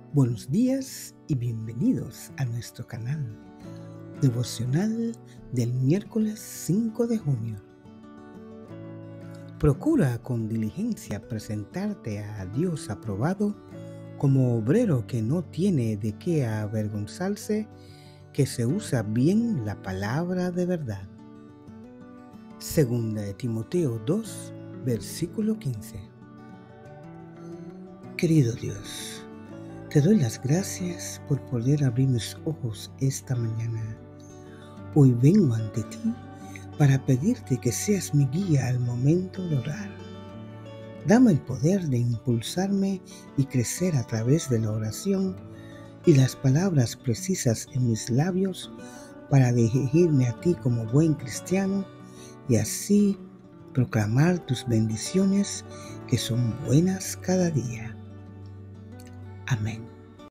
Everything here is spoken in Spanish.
Buenos días y bienvenidos a nuestro canal devocional del miércoles 5 de junio. Procura con diligencia presentarte a Dios aprobado como obrero que no tiene de qué avergonzarse, que se usa bien la palabra de verdad. Segunda de Timoteo 2, versículo 15. Querido Dios, te doy las gracias por poder abrir mis ojos esta mañana. Hoy vengo ante ti para pedirte que seas mi guía al momento de orar. Dame el poder de impulsarme y crecer a través de la oración y las palabras precisas en mis labios para dirigirme a ti como buen cristiano y así proclamar tus bendiciones que son buenas cada día. Amén.